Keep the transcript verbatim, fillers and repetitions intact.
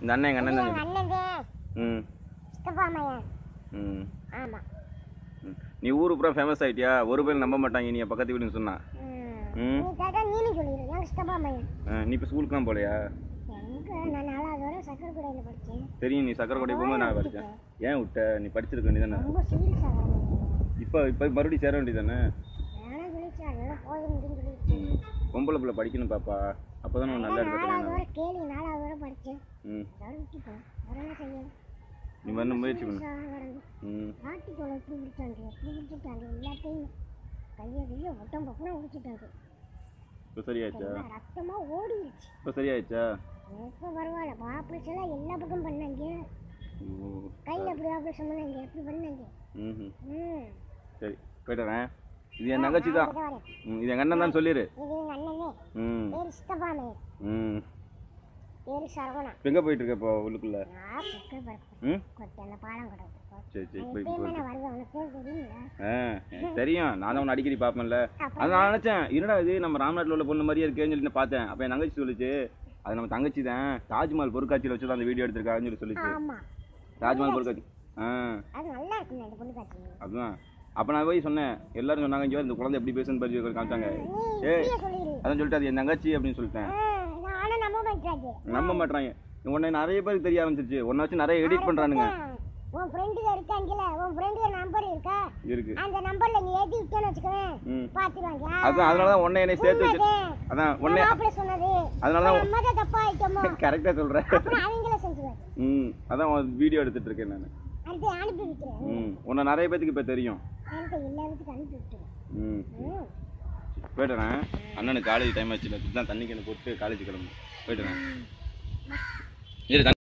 இந்த அண்ணன் எங்கள் அண்ணன் தான். அண்ணன் ம் சித்தப்பா மையன். ம் ஆமாம். நீ ஊரு பூரா ஃபேமஸ் ஆகிட்டியா? ஒரு பேர் நம்ப மாட்டாங்க நீ பக்கத்து வீடுன்னு சொன்னா. ம் நீ கேட்டா நீனும் சொல்லிடு எங்கள் சித்தப்பா மையன். நீ இப்போ ஸ்கூலுக்குலாம் போகலையா? எங்கே நான் நாலாவது வரை சக்கரக்குடையில் படித்தேன். தெரியும், நீ சக்கரக்குடை போகும்போது நான் படித்தேன். ஏன் விட்ட? நீ படிச்சிருக்க வேண்டியதானே? ரொம்ப சீரியஸாக இப்போ இப்போ மறுபடியும் சேர வேண்டியதானே? வேணாம் சொல்லிச்சு, அதெல்லாம் போதும் சொல்லிச்சு. பொம்பளை பிள்ளை படிக்கணும் பாப்பா, அப்போ தான் நல்லா நாலாவது இருக்க. வரை கேள்வி நாலாவது வரை படித்தேன். ம் அதோட விட்டுட்டேன். வேற என்ன செய்ய? நீ வந்து முயற்சி பண்ணு. ம் ஆட்டிக்கொலை எப்படி பிடிச்சாங்க, எப்படி பிடிச்சிட்டாங்க, எல்லாத்தையும் கையை கையை ஒட்டம் பக்கம் பிடிச்சிட்டாங்க. இப்போ சரியாயிடுச்சா? ரத்தமாக ஓடிடுச்சு. இப்போ சரியாயிடுச்சா? இப்போ பரவாயில்ல. ஆப்ரேஷன் எல்லாம் எல்லா பக்கம் பண்ணாங்க. கையில் எப்படி ஆப்ரேஷன் பண்ணாங்க, எப்படி பண்ணாங்க. ம் ம் சரி போயிட்டு வரேன். இது என் தங்கச்சி தான். ம் இது எங்கள் அண்ணன் தான் சொல்லிடு. இது எங்கள் அண்ணனே. ம் பேர் சித்தப்பாமே. ம் பேர் சரவணா. எங்கே போயிட்டு இருக்க இப்போ உள்ளுக்குள்ள? நான் புக்கை பறப்பேன். ம் கொட்டையில் பாலம் கிடக்கு. சரி சரி போய் எப்பயுமே நான் வருவேன். உனக்கு பேர் தெரியுங்களா? ஆ தெரியும், நான் தான் உன்னை அடிக்கடி பார்ப்பேன்ல. அது நான் நினச்சேன், என்னடா இது நம்ம ராம்நாட்டில் உள்ள பொண்ணு மாதிரியே இருக்கேன்னு சொல்லி பார்த்தேன். அப்போ என் தங்கச்சி சொல்லிச்சு, அது நம்ம தங்கச்சி தான், தாஜ்மஹால் பொருட்காட்சியில் வச்சு தான் அந்த வீடியோ எடுத்திருக்காங்கன்னு சொல்லி சொல்லிச்சு. ஆமாம், தாஜ்மஹால் பொருட்காட்சி. ஆ அது நல்லா இருக்குங்க அந்த பொண்ணு காட்சி. அதுதான். அப்போ நான் போய் சொன்னேன், எல்லாரும் சொன்னாங்க இங்கே இந்த குழந்தை எப்படி பேசுன்னு பரிசு காமிச்சாங்க. ஏய் அதான் சொல்லிட்டு அது என் தங்கச்சி அப்படின்னு சொல்லிட்டேன். நானும் நம்ப மாட்டாங்க. நம்ப மாட்டாங்க. உன்னை நிறைய பேருக்கு தெரிய ஆரம்பிச்சிருச்சு. உன்னை வச்சு நிறைய எடிட் பண்ணுறானுங்க. உன் ஃப்ரெண்டுங்க இருக்காங்கல்ல, உன் ஃப்ரெண்டுங்க நம்பர் இருக்கா? இருக்கு. அந்த நம்பர்ல நீ ஏத்தி விட்டேன்னு வச்சுக்கவேன், பாத்துருவாங்க. அதான் அதனால தான் உன்னை என்னை சேர்த்து வச்சு. அதான் உன்னை அப்படி சொன்னது. அதனால தான் நம்ம தான் தப்பா ஆயிட்டோமோ. கரெக்டாக சொல்கிறேன். அப்புறம் அவங்கள செஞ்சுவாங்க. ம் அதான் வீடியோ எடுத்துட்டு இருக்கேன் நான். அடுத்து அனுப்பி விட்டுறேன். ம் உன்னை நிறைய பேத்துக்கு இப்போ தெரியும். எனக்கு எல்லாத்துக்கும் அனுப்பி விட்டுறேன். ம் போய்ட்டுறேன். அண்ணனுக்கு காலேஜ் டைம் ஆச்சு, தான் தண்ணிக்கு போட்டு காலேஜ் கிளம்பு. போய்ட்டுறேன். இரு.